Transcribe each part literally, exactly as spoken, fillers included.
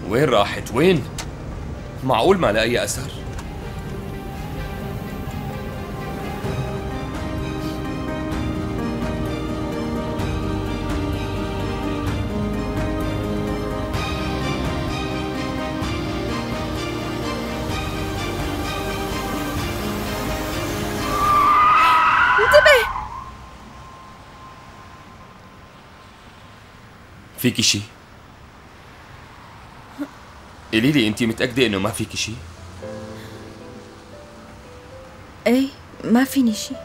وين راحت؟ وين؟ معقول ما لاقي أثر؟ انتبه! فيكي شي؟ قولي لي، انتي متأكدة انه ما فيكي شي؟ ايه، ما فيني شي.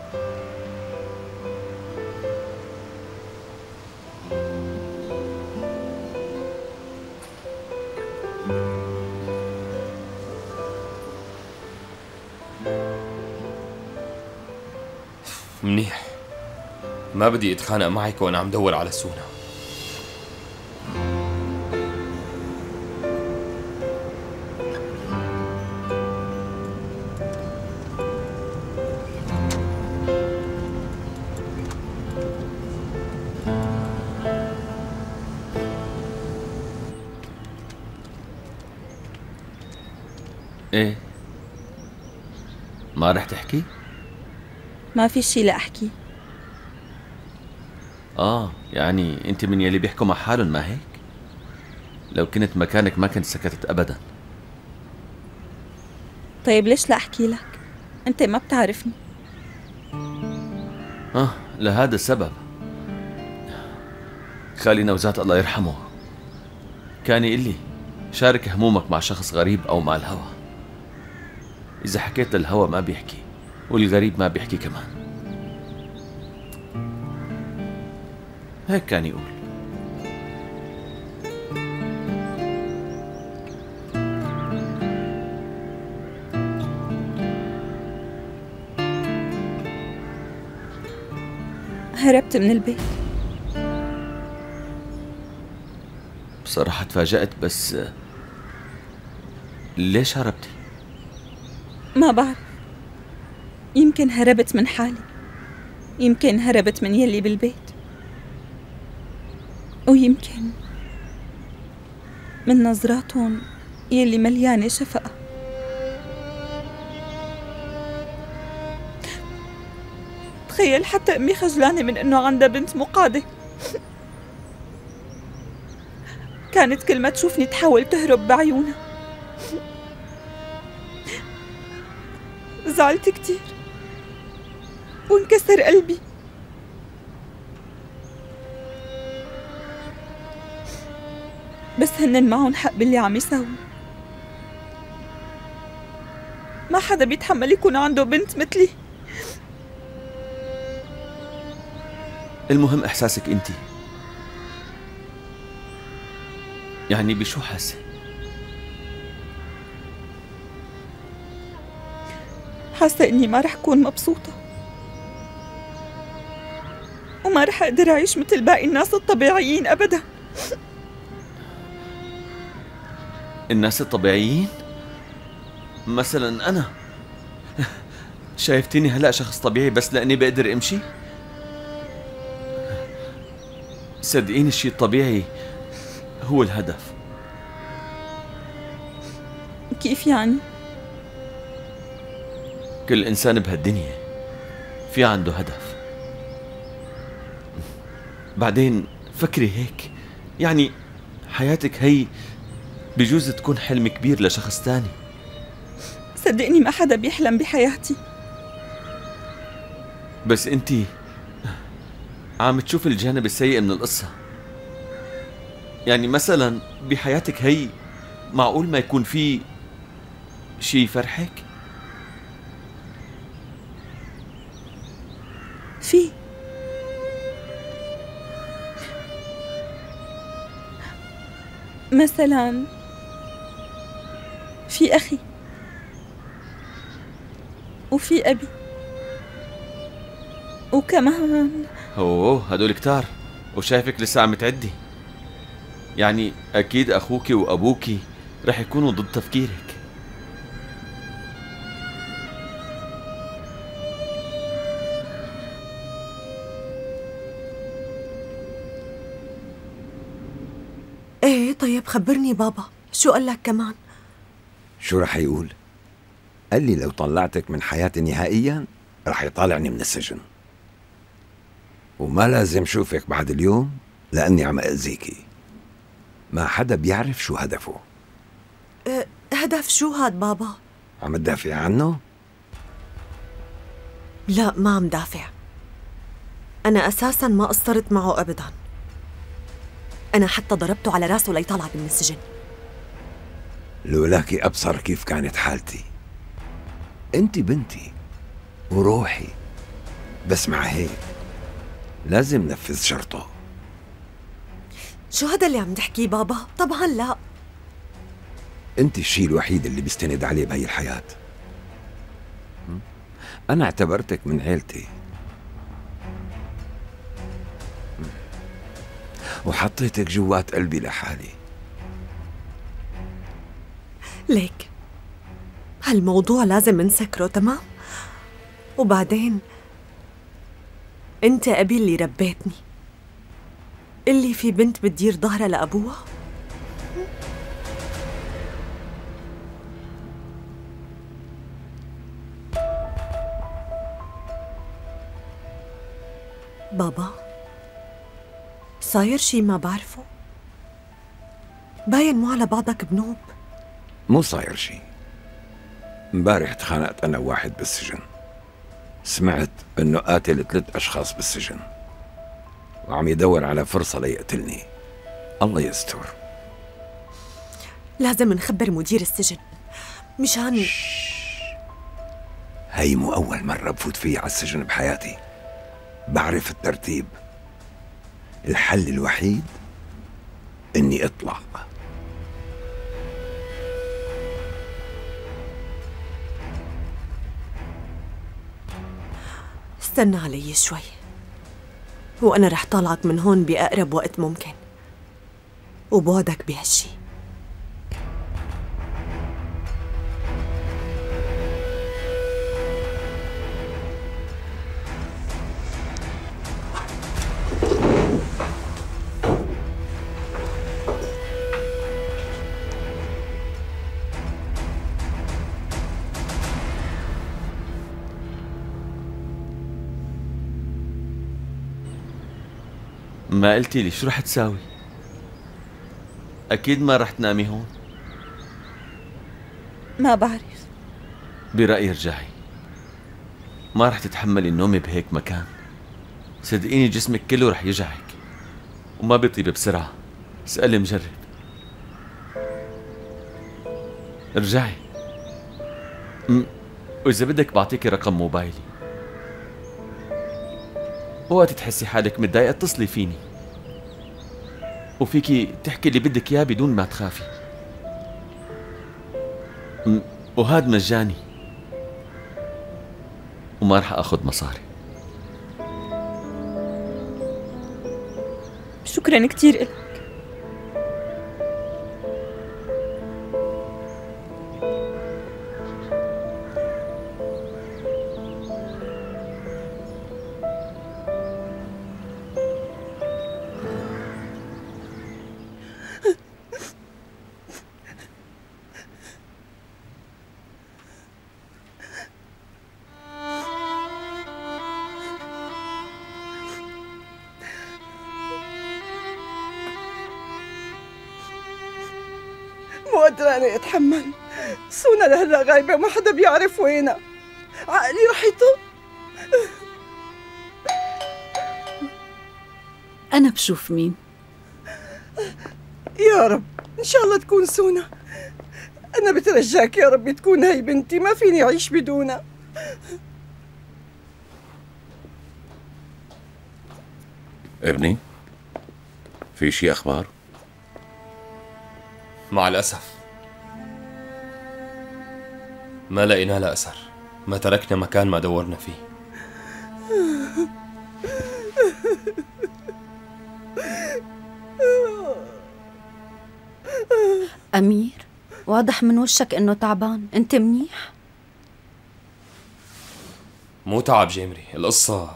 منيح. ما بدي اتخانق معك وانا عم دور على سونا. ايه، ما رح تحكي؟ ما في شي لأحكي. اه، يعني انت من يلي بيحكوا مع حالهم، ما هيك؟ لو كنت مكانك ما كنت سكتت ابدا. طيب ليش لا أحكي لك؟ أنت ما بتعرفني. اه، لهذا السبب خالي نوزات الله يرحمه كان يقول لي شارك همومك مع شخص غريب او مع الهوى. اذا حكيت للهوى ما بيحكي، والغريب ما بيحكي كمان. هيك كان يقول. هربت من البيت. بصراحة تفاجأت، بس ليش هربتي؟ ما بعرف، يمكن هربت من حالي، يمكن هربت من يلي بالبيت، ويمكن من نظراتهم يلي مليانة شفقة. تخيل حتى أمي خجلانة من إنه عندها بنت مقادة. كانت كل ما تشوفني تحاول تهرب بعيونها. زعلت كتير وانكسر قلبي. بس هنن معهم حق باللي عم يساووا. ما حدا بيتحمل يكون عنده بنت مثلي. المهم احساسك انتي، يعني بشو حاسة؟ حاسة إني ما رح كون مبسوطة، وما رح أقدر أعيش مثل باقي الناس الطبيعيين أبدا. الناس الطبيعيين؟ مثلا أنا. شايفتيني هلأ شخص طبيعي بس لأني بقدر أمشي؟ صدقيني الشيء الطبيعي هو الهدف. كيف يعني؟ كل إنسان بهالدنيا في عنده هدف. بعدين فكري هيك، يعني حياتك هي بجوز تكون حلم كبير لشخص تاني. صدقني ما حدا بيحلم بحياتي. بس انتي عم تشوف الجانب السيء من القصة. يعني مثلا بحياتك هي معقول ما يكون في شي يفرحك؟ في مثلا في أخي وفي أبي وكمان اوه هدول كتار، وشايفك لسه عم تعدي. يعني اكيد اخوكي وابوكي رح يكونوا ضد تفكيرك. ايه طيب خبرني بابا، شو قال لك كمان؟ شو رح يقول؟ قال لي لو طلعتك من حياتي نهائيا رح يطالعني من السجن، وما لازم شوفك بعد اليوم لأني عم أذيكي. ما حدا بيعرف شو هدفه. أه هدف شو هاد بابا؟ عم تدافع عنه؟ لا ما عم دافع، أنا أساساً ما قصرت معه أبداً. أنا حتى ضربته على راسه ليطلع من السجن. لولاكي أبصر كيف كانت حالتي. أنت بنتي وروحي، بس مع هيك لازم نفذ شرطه. شو هذا اللي عم تحكيه بابا؟ طبعاً لا. أنت الشيء الوحيد اللي بستند عليه بهي الحياة. أنا اعتبرتك من عيلتي وحطيتك جوات قلبي لحالي. ليك هالموضوع لازم نسكره، تمام؟ وبعدين انت ابي اللي ربيتني، اللي في بنت بتدير ظهرها لابوها. بابا صاير شي ما بعرفه؟ باين مو على بعضك بنوب. مو صاير شي. امبارح تخانقت أنا وواحد بالسجن، سمعت إنه قاتل ثلاث أشخاص بالسجن وعم يدور على فرصة ليقتلني. الله يستر. لازم نخبر مدير السجن مشان هي مو أول مرة بفوت فيها على السجن بحياتي. بعرف الترتيب. الحل الوحيد إني أطلع. استنى علي شوي وأنا رح طالعك من هون بأقرب وقت ممكن، وبوعدك بهالشي. ما قلتي لي شو رح تساوي؟ أكيد ما رح تنامي هون. ما بعرف. برأيي ارجعي، ما رح تتحملي النوم بهيك مكان. صدقيني جسمك كله رح يجعك وما بيطيب بسرعة. اسألي مجرب. ارجعي. م- وإذا بدك بعطيكي رقم موبايلي، وقت تحسي حالك متضايقة اتصلي فيني، وفيكي تحكي اللي بدك اياه بدون ما تخافي. م- وهاد مجاني وما رح اخذ مصاري. شكرا كتير لك. مو قادرة أنا أتحمل. سونا لهلا غايبة وما حدا بيعرف وينها. عقلي رح يطق. أنا بشوف مين. يا رب إن شاء الله تكون سونا. أنا بترجاك يا رب تكون هي بنتي، ما فيني أعيش بدونها. ابني، في شي أخبار؟ مع الأسف ما لقينا لها أثر. ما تركنا مكان ما دورنا فيه. أمير، واضح من وشك إنه تعبان. أنت منيح؟ مو تعب جيمري، القصة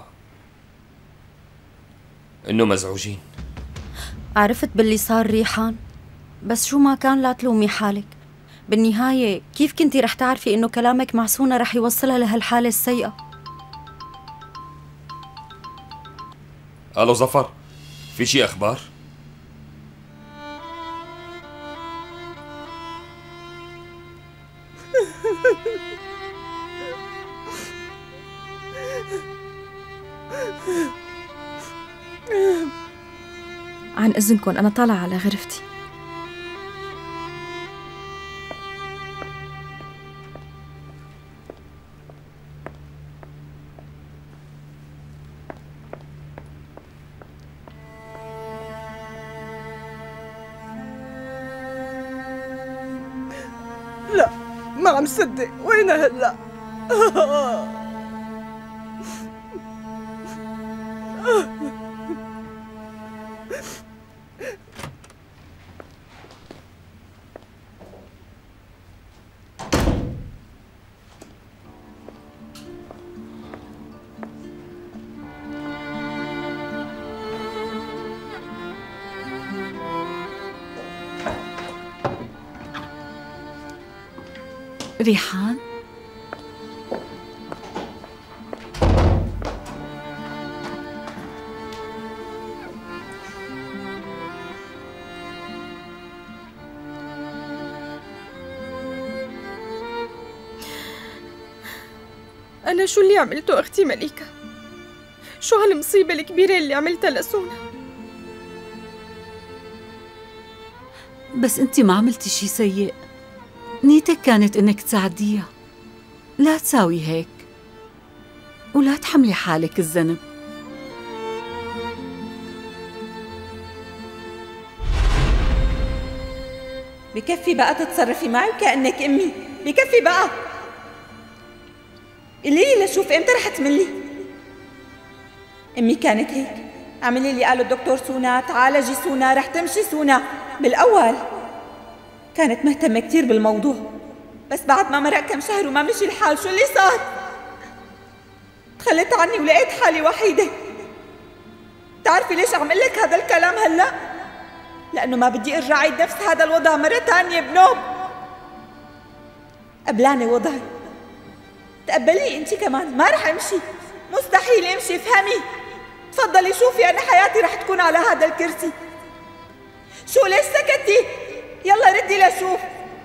إنه مزعوجين. عرفت باللي صار ريحان؟ بس شو ما كان لا تلومي حالك. بالنهاية كيف كنتي رح تعرفي إنه كلامك مع سونا رح يوصلها لهالحالة السيئة؟ الو ظفر، في شي اخبار؟ عن إذنكم أنا طالعة على غرفتي. لا ما عم صدق، وينها هلا؟ ريحان؟ أنا شو اللي عملته أختي مليكة؟ شو هالمصيبة الكبيرة اللي عملتها لسونا؟ بس انت ما عملتي شي سيء، نيتك كانت انك تساعديها. لا تساوي هيك ولا تحملي حالك الذنب. بكفي بقى تتصرفي معي وكأنك أمي، بكفي بقى. قولي لي لشوف امتى رح تملي؟ أمي كانت هيك، اعملي اللي قاله الدكتور سونا، تعالجي سونا، رح تمشي سونا. بالأول كانت مهتمة كتير بالموضوع، بس بعد ما مرق كم شهر وما مشي الحال شو اللي صار؟ تخليت عني ولقيت حالي وحيدة. بتعرفي ليش عم قلك هذا الكلام هلأ؟ لأنه ما بدي أرجع أعيد نفس هذا الوضع مرة تانية بنوب. قبلاني وضعي، تقبلي انتي كمان، ما رح امشي، مستحيل امشي، افهمي. تفضلي شوفي انا حياتي رح تكون على هذا الكرسي. شو ليش سكتي؟ يلا ردي لشوف.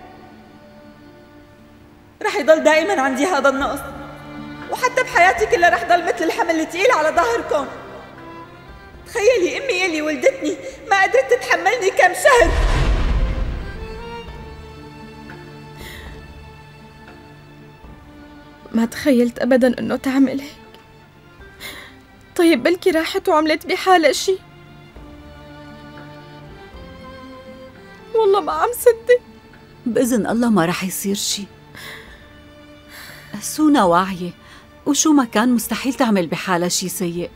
رح يضل دائما عندي هذا النقص، وحتى بحياتي كلها رح ضل مثل الحمل الثقيل على ظهركم. تخيلي امي يلي ولدتني ما قدرت تتحملني كم شهر. ما تخيلت أبداً إنه تعمل هيك. طيب بلكي راحت وعملت بحالها شي. والله ما عم صدق. بإذن الله ما رح يصير شي. سونا واعية، وشو ما كان مستحيل تعمل بحالها شي سيء.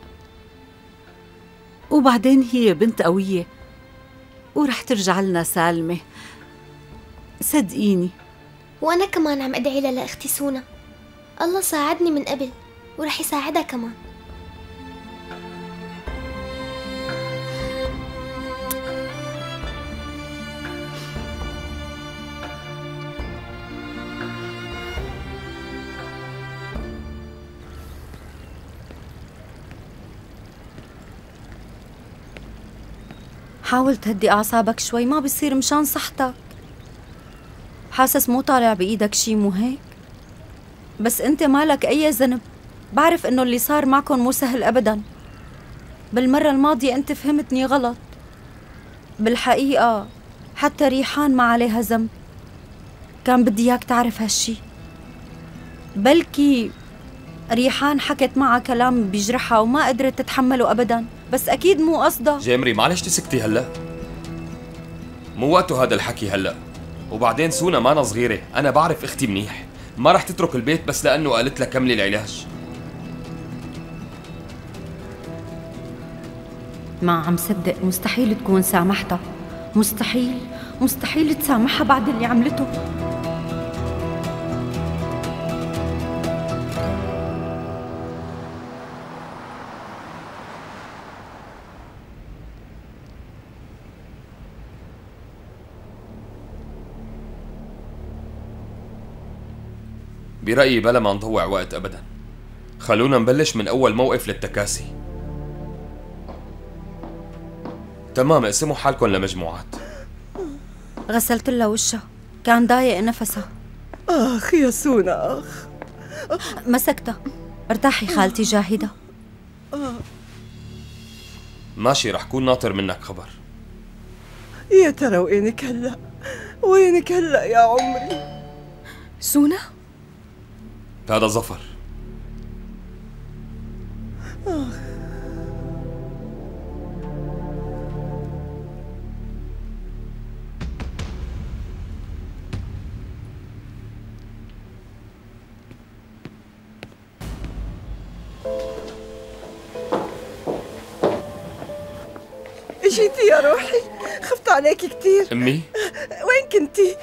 وبعدين هي بنت قوية ورح ترجع لنا سالمة، صدقيني. وأنا كمان عم أدعي لها لأختي سونا، الله ساعدني من قبل ورح يساعدها كمان. حاول تهدي أعصابك شوي، ما بصير مشان صحتك. حاسس مو طالع بإيدك شي مو هيك؟ بس أنت مالك أي ذنب. بعرف إنه اللي صار معكم مو سهل أبداً. بالمرة الماضية أنت فهمتني غلط. بالحقيقة حتى ريحان ما عليها ذنب. كان بدي إياك تعرف هالشي. بلكي ريحان حكت معها كلام بيجرحها وما قدرت تتحمله أبداً، بس أكيد مو قصدها. جيمري معلش تسكتي هلا، مو وقته هذا الحكي هلا. وبعدين سونا ما أنا صغيرة، أنا بعرف أختي منيح، ما رح تترك البيت بس لأنه قالت لها كملي العلاج. ما عم صدق، مستحيل تكون سامحتها، مستحيل مستحيل تسامحها بعد اللي عملته. برأيي بلا ما نضوع وقت أبدا، خلونا نبلش من أول موقف للتكاسي. تمام، اقسموا حالكم لمجموعات. غسلت لها وشها، كان ضايق نفسها. آخ يا سونا آخ. مسكتها. ارتاحي خالتي جاهدة. ماشي، رح كون ناطر منك خبر. يا ترى وينك هلا؟ وينك هلا يا عمري؟ سونا؟ هذا ظفر. آخ. اجيتي يا روحي، خفت عليكي كثير. أمي؟ وين كنتي؟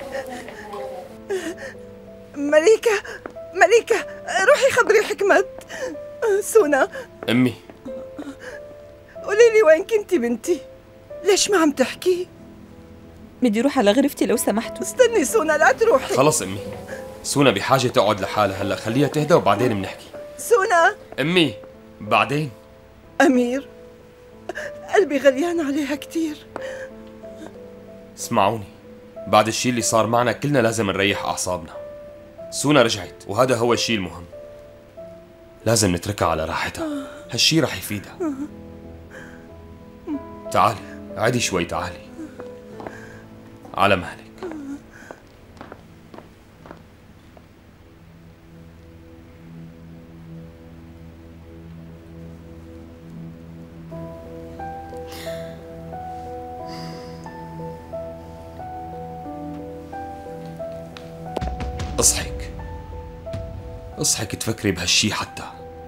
مليكة مليكة، روحي خبري حكمت. سونا. أمي. قولي لي وين كنتي بنتي؟ ليش ما عم تحكي؟ بدي روح على غرفتي لو سمحتوا. استني سونا، لا تروحي. خلص أمي، سونا بحاجة تقعد لحالها هلا، خليها تهدى وبعدين بنحكي. سونا. أمي، بعدين. أمير، قلبي غليان عليها كتير. اسمعوني، بعد الشي اللي صار معنا كلنا لازم نريح أعصابنا. سونا رجعت وهذا هو الشي المهم، لازم نتركها على راحتها، هالشي رح يفيدها. تعالي، عادي شوي، تعالي على مهلك. اصحك اصحك تفكري بهالشي حتى.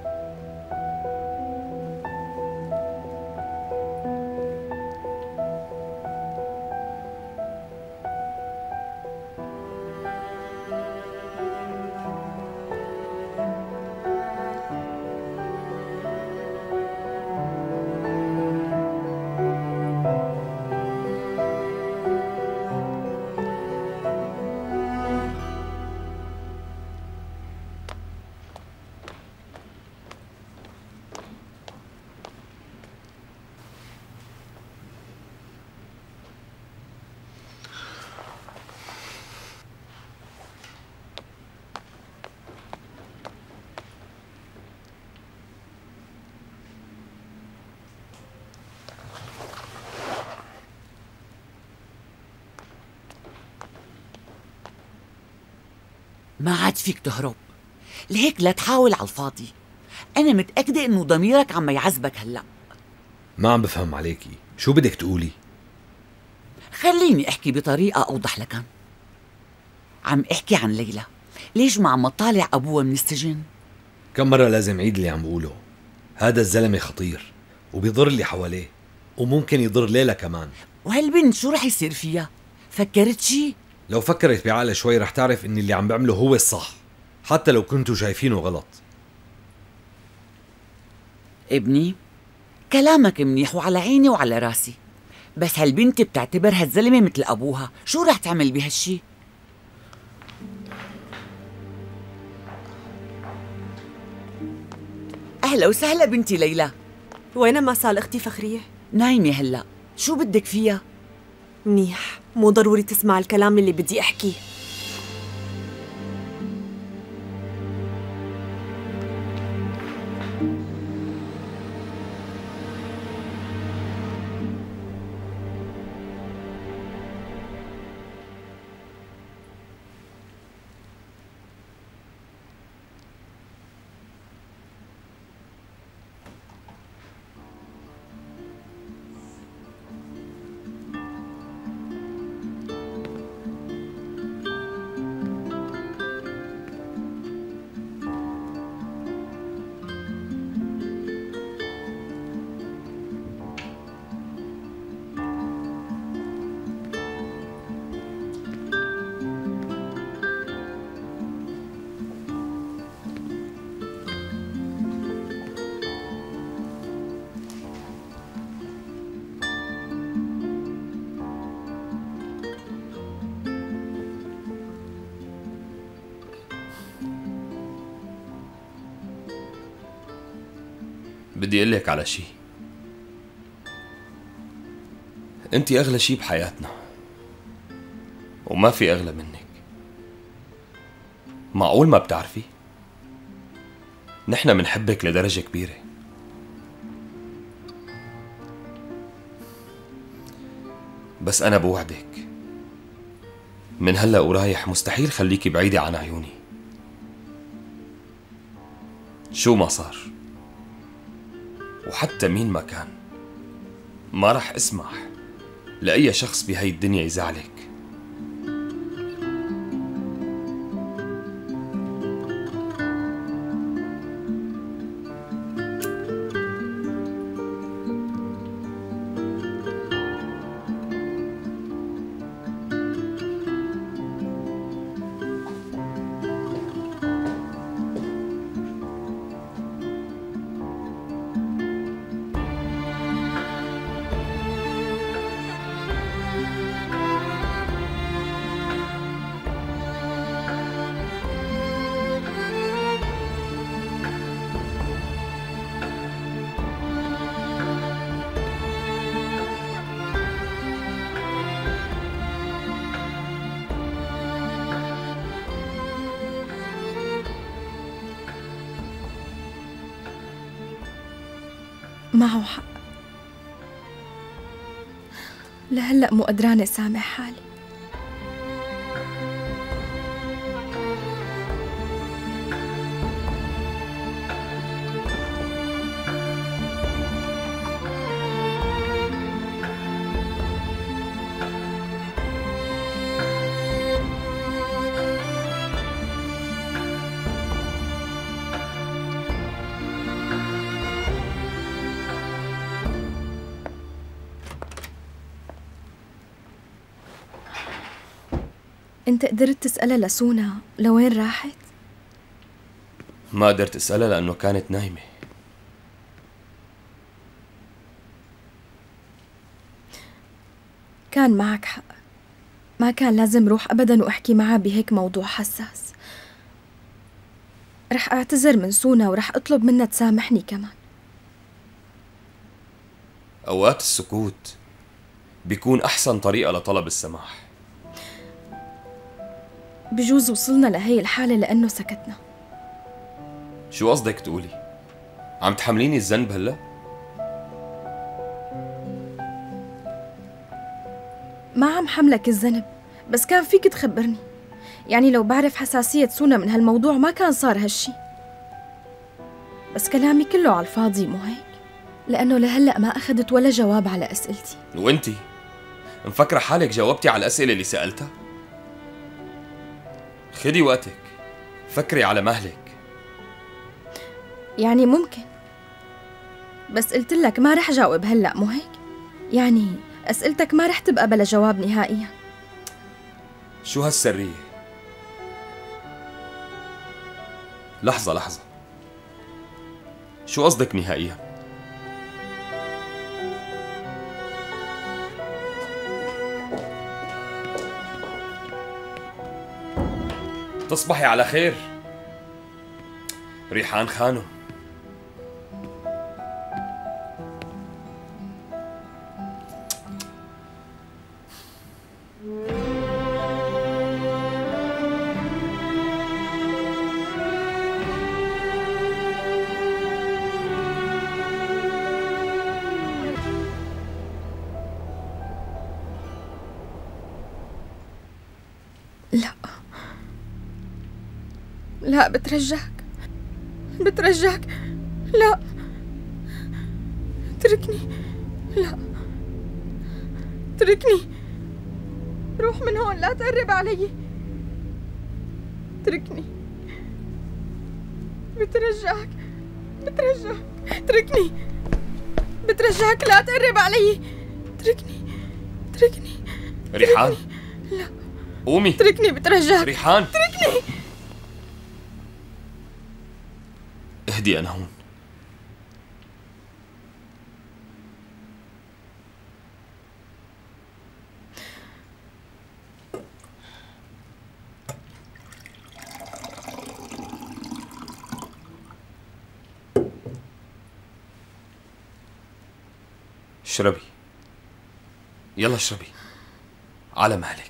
ما عاد فيك تهرب، لهيك لا تحاول على الفاضي. أنا متأكدة إنه ضميرك عم يعذبك هلأ. ما عم بفهم عليكي، شو بدك تقولي؟ خليني أحكي بطريقة أوضح لك. عم أحكي عن ليلى، ليش ما عم تطالع أبوها من السجن؟ كم مرة لازم عيد اللي عم بقوله؟ هذا الزلمة خطير وبيضر اللي حواليه، وممكن يضر ليلى كمان. وهالبنت شو رح يصير فيها؟ فكرت شي؟ لو فكرت بعقلها شوي رح تعرف إن اللي عم بعمله هو الصح، حتى لو كنتوا شايفينه غلط. ابني، كلامك منيح وعلى عيني وعلى راسي، بس هالبنت بتعتبر هالزلمة مثل أبوها، شو رح تعمل بهالشي؟ أهلا وسهلا بنتي ليلى. وين ما صار أختي فخرية؟ نايمة هلأ، شو بدك فيها؟ منيح، مو ضروري تسمع الكلام اللي بدي أحكيه. بدي اقول لك على شيء. انت اغلى شيء بحياتنا، وما في اغلى منك. معقول ما بتعرفي؟ نحن منحبك لدرجة كبيرة. بس أنا بوعدك من هلأ ورايح مستحيل خليكي بعيدة عن عيوني، شو ما صار. وحتى مين ما كان ما رح اسمح لأي شخص بهاي الدنيا يزعلك. معه حق. لهلأ مو قدرانة سامح حالي. انت قدرت تسألها لسونا لوين راحت؟ ما قدرت اسألها لأنه كانت نايمة. كان معك حق، ما كان لازم روح أبدا وأحكي معها بهيك موضوع حساس. رح أعتذر من سونا ورح أطلب منها تسامحني كمان. أوقات السكوت بيكون أحسن طريقة لطلب السماح. بجوز وصلنا لهي الحالة لأنه سكتنا. شو قصدك تقولي؟ عم تحمليني الذنب هلا؟ ما عم حملك الذنب، بس كان فيك تخبرني. يعني لو بعرف حساسية سونا من هالموضوع ما كان صار هالشي. بس كلامي كله على الفاضي مو هيك؟ لأنه لهلأ ما أخذت ولا جواب على أسئلتي. وانتي؟ مفكرة حالك جاوبتي على الأسئلة اللي سألتها؟ خدي وقتك، فكري على مهلك. يعني ممكن، بس قلت لك ما رح جاوب هلأ مو هيك؟ يعني أسئلتك ما رح تبقى بلا جواب نهائيا. شو هالسرية؟ لحظة لحظة، شو قصدك نهائيا؟ تصبحي على خير ريحان خانم. لا لا، بترجاك بترجاك، لا تركني، لا تركني، روح من هون، لا تقرب علي، تركني، بترجاك بترجاك، تركني، بترجاك لا تقرب علي، تركني تركني ريحان، لا قومي، تركني بترجاك، ريحان تركني. اهدي، أنا هون. اشربي، يلا اشربي على مهلك.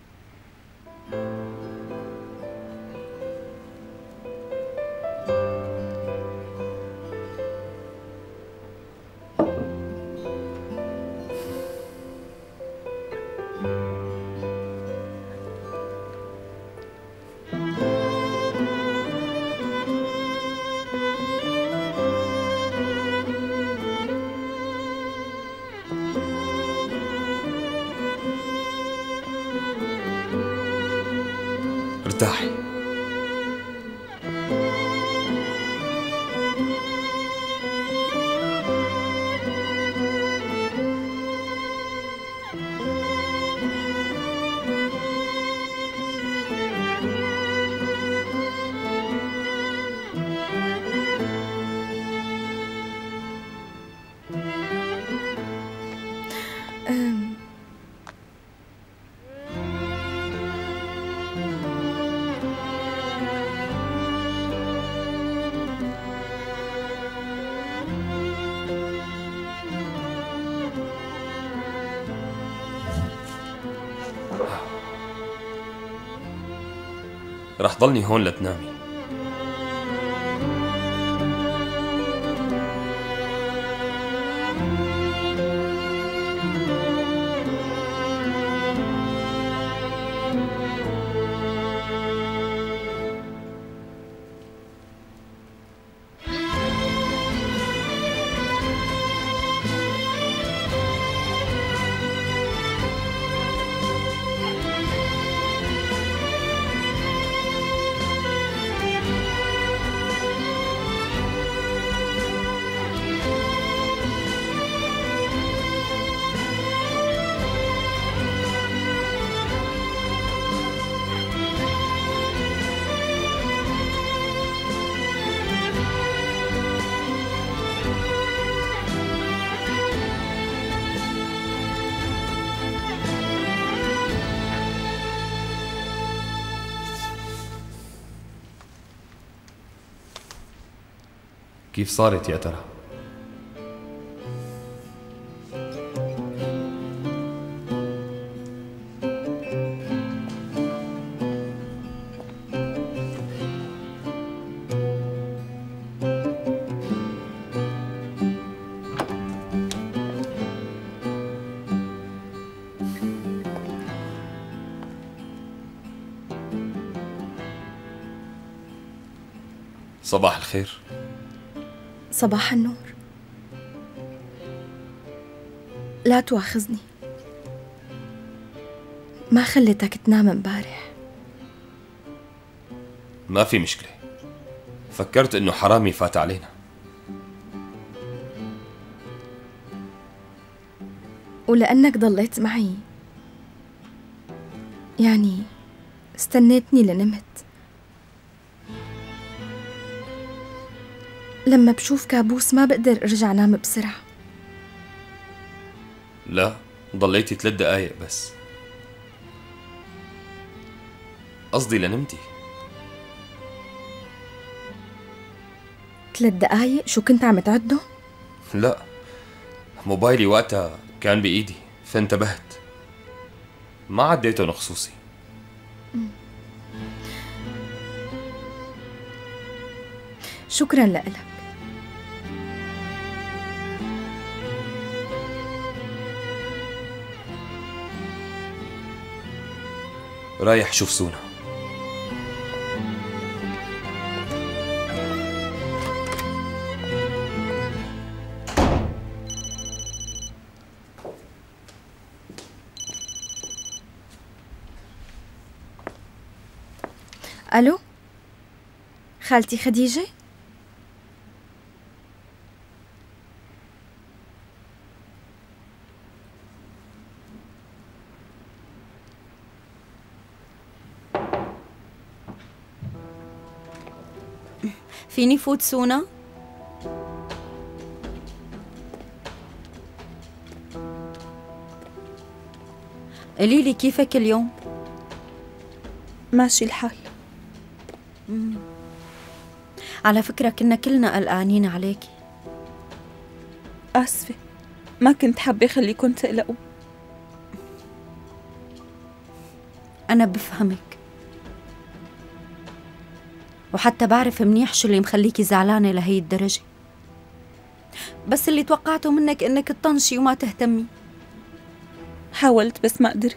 ارتاحي. أم. رح ضلني هون لتنامي. كيف صارت يا ترى؟ صباح الخير. صباح النور. لا تواخذني، ما خليتك تنام امبارح. ما في مشكلة، فكرت انه حرامي فات علينا. ولأنك ضليت معي يعني استنيتني لنمت. لما بشوف كابوس ما بقدر ارجع نام بسرعة. لا، ضليتي ثلاث دقايق بس. قصدي لنمتي. ثلاث دقايق؟ شو كنت عم تعده؟ لا، موبايلي وقتها كان بإيدي فانتبهت، ما عديته خصوصي. شكرا لك. رايح شوف سونا. الو، خالتي خديجة؟ فيني فوت سونا؟ قولي لي كيفك اليوم؟ ماشي الحال. مم. على فكرة كنا كلنا قلقانين عليكي. آسفة، ما كنت حابة خليكم تقلقوا. أنا بفهمك، وحتى بعرف منيح شو اللي مخليكي زعلانة لهي الدرجة، بس اللي توقعته منك إنك تطنشي وما تهتمي. حاولت بس ما قدرت.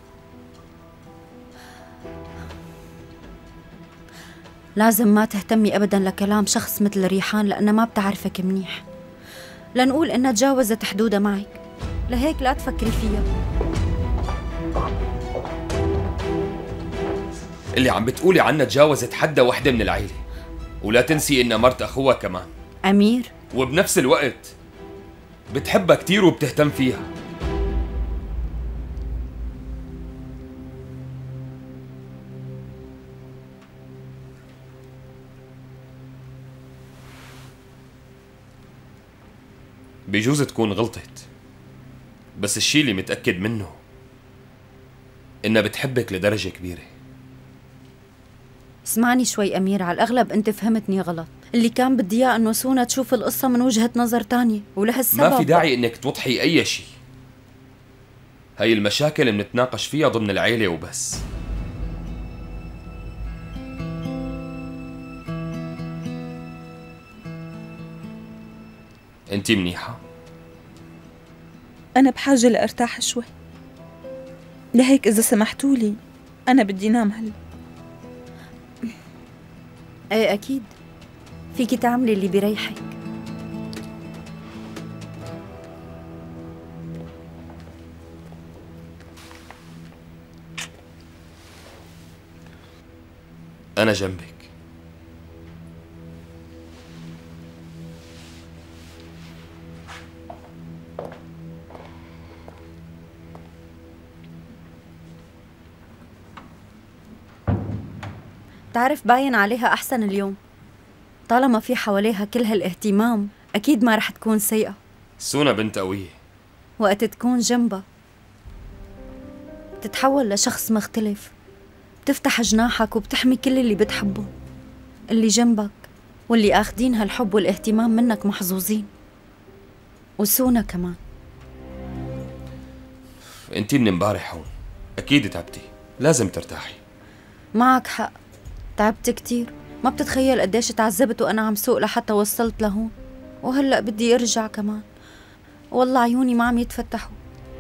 لازم ما تهتمي أبداً لكلام شخص مثل ريحان، لأنها ما بتعرفك منيح. لنقول إنها تجاوزت حدودها معك، لهيك لا تفكري فيها. اللي عم بتقولي عنها تجاوزت حدا وحدة من العيلة، ولا تنسي إنها مرت أخوها كمان أمير، وبنفس الوقت بتحبها كتير وبتهتم فيها. بيجوز تكون غلطت، بس الشي اللي متأكد منه إنها بتحبك لدرجة كبيرة. اسمعني شوي أمير، على الأغلب أنت فهمتني غلط. اللي كان بدي إياه إنه سونا تشوف القصة من وجهة نظر تانية، ولهالسبب ما في داعي إنك توضحي أي شي. هاي المشاكل منتناقش فيها ضمن العيلة وبس. أنتي منيحة؟ أنا بحاجة لأرتاح شوي، لهيك إذا سمحتولي أنا بدي نام هلا. ايه أكيد، فيكي تعملي اللي بيريحك. أنا جنبك. تعرف باين عليها أحسن اليوم، طالما في حواليها كل هالاهتمام أكيد ما رح تكون سيئة. سونا بنت قوية، وقت تكون جنبها بتتحول لشخص مختلف، بتفتح جناحك وبتحمي كل اللي بتحبه، اللي جنبك واللي آخدين هالحب والاهتمام منك محظوظين، وسونا كمان. انتي من امبارح هون، أكيد تعبتي، لازم ترتاحي. معك حق، تعبت كتير، ما بتتخيل قديش تعذبت وأنا عم سوق لحتى وصلت لهون، وهلأ بدي أرجع كمان. والله عيوني ما عم يتفتحوا.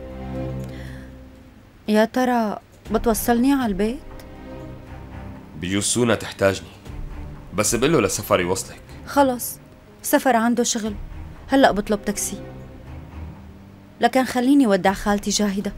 يا ترى بتوصلني على البيت؟ بجوز سونا تحتاجني، بس بقول له لسفر يوصلك. خلص، سفر عنده شغل، هلأ بطلب تاكسي. لكن خليني ودع خالتي جاهدة.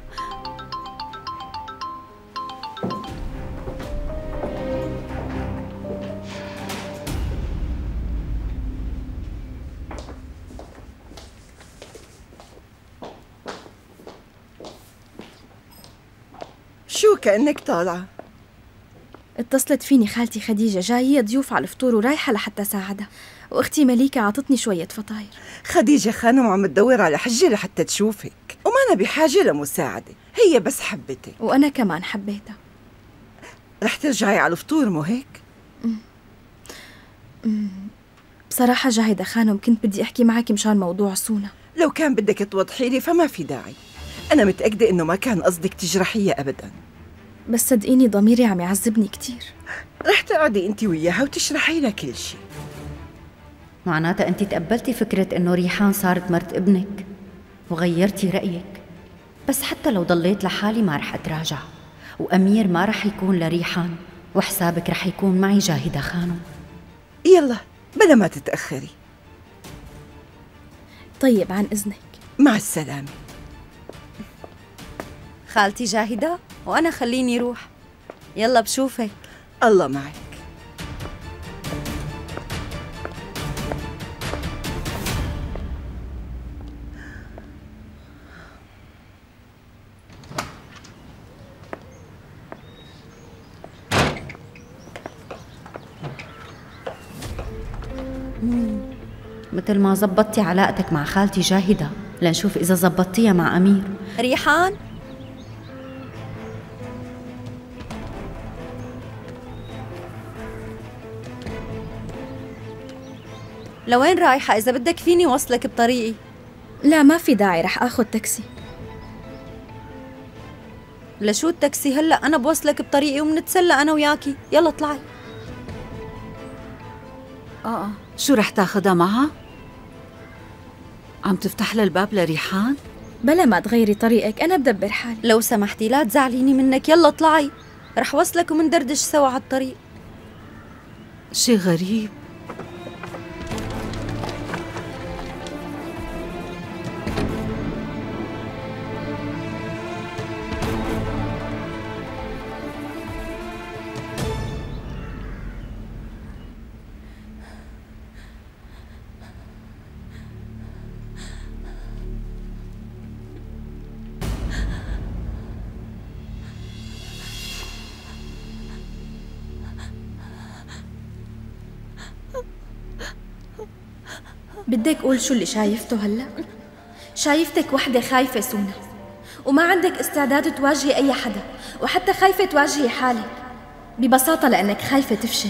شو كأنك طالعة؟ اتصلت فيني خالتي خديجة، جاية ضيوف على الفطور ورايحة لحتى ساعدها، وأختي مليكة عطتني شوية فطاير. خديجة خانم عم تدور على حجة لحتى تشوفك، وما أنا بحاجة لمساعدة، هي بس حبتك. وأنا كمان حبيتها. رح ترجعي على الفطور مو هيك؟ م- م- بصراحة جاهدة خانم، كنت بدي أحكي معك مشان موضوع سونا. لو كان بدك توضحي لي فما في داعي، أنا متأكدة إنه ما كان قصدك تجرحيها أبداً. بس صدقيني ضميري عم يعذبني كتير. رح تقعدي أنت وياها وتشرحي لها كل شيء. معناتها أنت تقبلتي فكرة إنه ريحان صارت مرت ابنك وغيرتي رأيك. بس حتى لو ضليت لحالي ما رح أتراجع، وأمير ما رح يكون لريحان، وحسابك رح يكون معي جاهدة خانم. يلا بلا ما تتأخري. طيب عن إذنك. مع السلامة. خالتي جاهدة، وأنا خليني روح. يلا بشوفك. الله معك. مثل ما زبطتي علاقتك مع خالتي جاهدة، لنشوف إذا زبطتيها مع أمير. ريحان، لوين رايحة؟ إذا بدك فيني وصلك بطريقي. لا ما في داعي، رح آخذ تاكسي. لشو التاكسي هلا؟ أنا بوصلك بطريقي ومنتسلى أنا وياكي، يلا اطلعي. آه آه شو رح تاخدها معها؟ عم تفتح لها الباب لريحان؟ بلا ما تغيري طريقك، أنا بدبر حالي. لو سمحتي لا تزعليني منك، يلا اطلعي، رح وصلك ومندردش سوا على الطريق. شي غريب. بدك قول شو اللي شايفته هلا؟ شايفتك وحدة خايفة سونا، وما عندك استعداد تواجهي أي حدا، وحتى خايفة تواجهي حالك، ببساطة لأنك خايفة تفشل.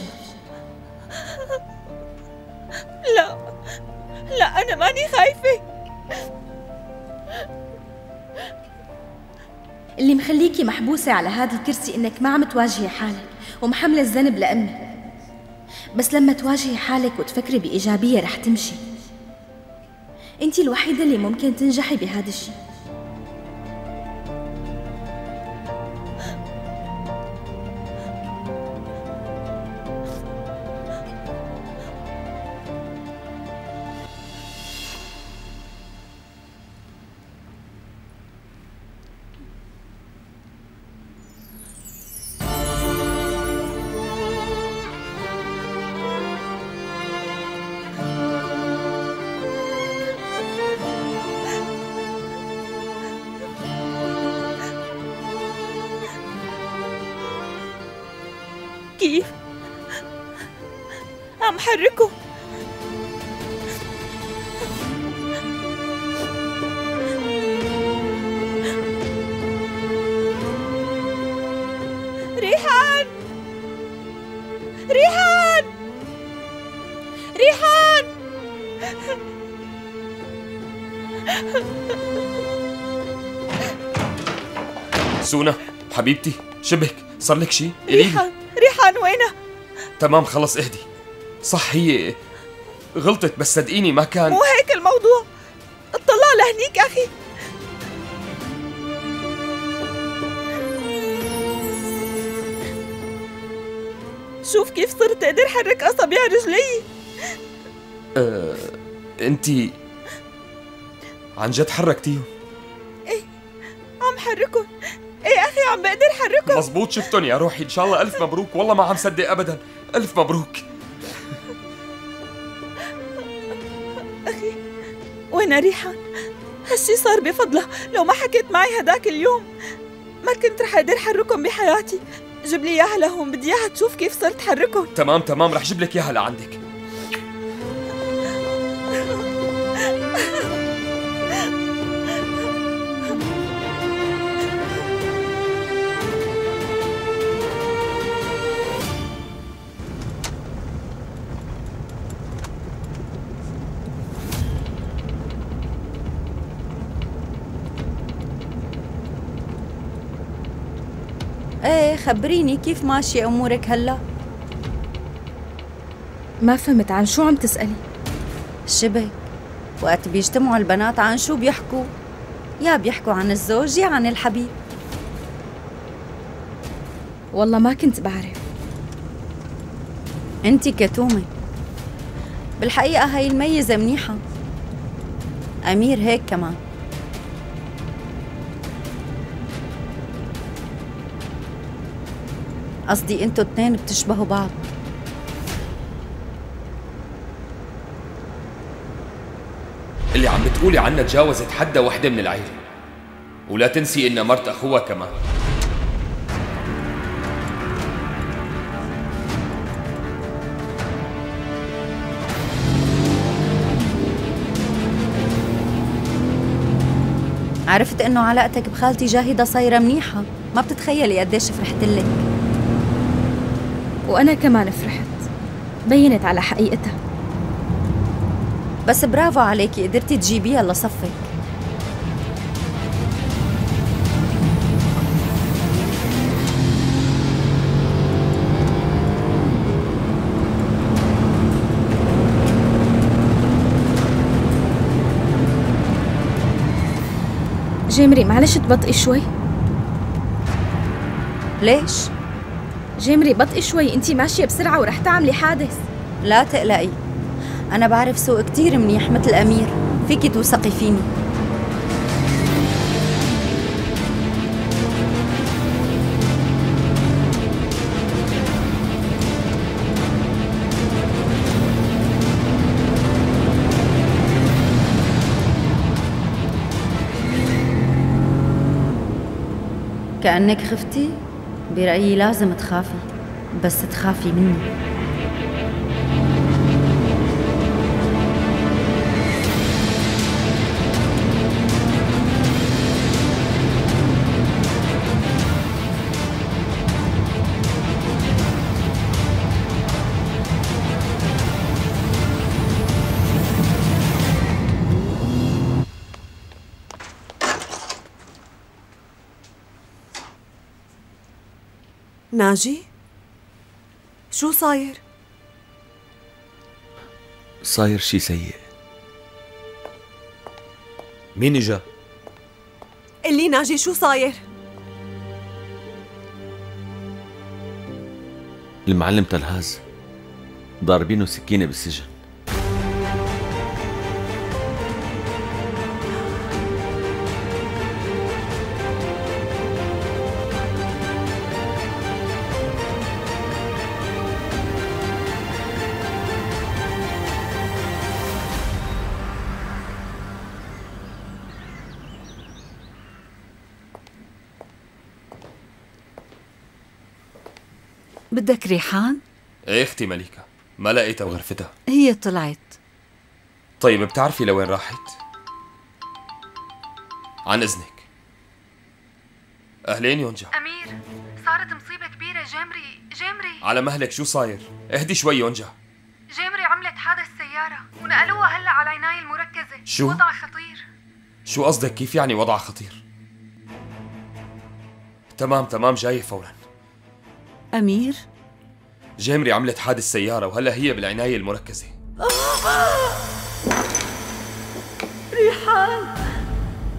لا لا أنا ماني خايفة. اللي مخليكي محبوسة على هذا الكرسي إنك ما عم تواجهي حالك ومحملة الذنب لأمك. بس لما تواجهي حالك وتفكري بإيجابية رح تمشي. انتي الوحيدة اللي ممكن تنجحي بهذا الشيء. كيف؟ عم حركه. ريحان ريحان ريحان سونا حبيبتي شبك صار لك شيء؟ ريحان ريحان وينها؟ تمام خلص اهدي. صح هي غلطت بس صدقيني ما كان. مو هيك الموضوع، اطلع لهنيك أخي. شوف كيف صرت أقدر حرك أصابع رجلي. أه، انتي عن جد حركتيهم؟ ايه عم حركهم. ايه اخي عم بقدر حركهم. مزبوط شفتن يا روحي. ان شاء الله الف مبروك. والله ما عم صدق ابدا. الف مبروك اخي. وين ريحان؟ هالشي صار بفضلها. لو ما حكيت معي هداك اليوم ما كنت رح اقدر حركهم بحياتي. جيب لي اياها لهون، بدي اياها تشوف كيف صرت حركهم. تمام تمام رح جيب لك اياها لعندك. ايه خبريني كيف ماشية امورك هلا؟ ما فهمت، عن شو عم تسألي؟ شبك وقت بيجتمعوا البنات عن شو بيحكوا؟ يا بيحكوا عن الزوج يا عن الحبيب. والله ما كنت بعرف. انتي كتومة. بالحقيقة هاي الميزة منيحة. أمير هيك كمان. قصدي انتوا اتنين بتشبهوا بعض. اللي عم بتقولي عنها تجاوزت حدا وحدة من العيلة، ولا تنسي إنها مرت أخوها كمان. عرفت إنه علاقتك بخالتي جاهدة صايرة منيحة، ما بتتخيلي قديش فرحتلك. وأنا كمان فرحت، بينت على حقيقتها. بس برافو عليكي قدرتي تجيبيها لصفك. جيمري معلش تبطئي شوي. ليش؟ جيمري بطئي شوي، انتي ماشية بسرعة ورح تعملي حادث. لا تقلقي، أنا بعرف سوق كتير منيح مثل أمير، فيكي توثقي فيني. كأنك خفتي؟ برأيي لازم تخافي، بس تخافي مني. ناجي؟ شو صاير؟ صاير شي سيء. مين اجا؟ قلي ناجي شو صاير؟ المعلم تلهاز ضاربينه سكينة بالسجن. بدك ريحان؟ ايه اختي مليكة، ما لقيتها بغرفتها. هي طلعت. طيب بتعرفي لوين راحت؟ عن اذنك. اهلين يونجا. امير، صارت مصيبة كبيرة. جيمري جيمري على مهلك، شو صاير؟ اهدي شوي يونجا. جيمري عملت حادث سيارة ونقلوها هلا على العناية المركزة. شو؟ وضع خطير. شو قصدك؟ كيف يعني وضع خطير؟ تمام تمام جاي فورا. أمير؟ جيمري عملت حادث سيارة وهلا هي بالعناية المركزة. ريحان،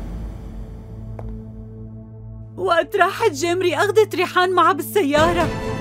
وقت راحت جيمري أخذت ريحان معها بالسيارة.